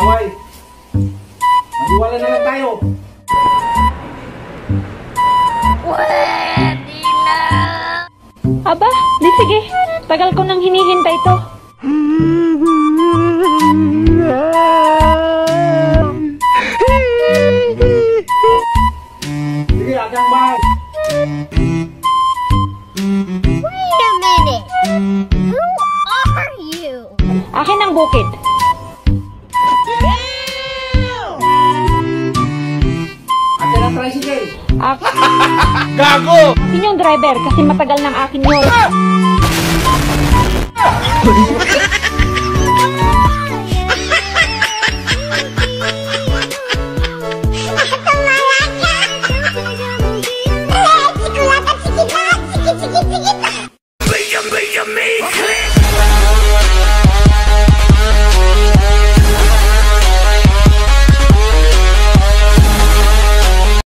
mag-away. Mag-iwala na lang tayo. Pwede na. Aba, di sige. Tagal ko nang hinihintay to. Sige, agang bahay. Wait a minute. Who are you? Akin ang bukid. Akin ang tricycle. Gago! Akin yung driver kasi matagal ng akin yun.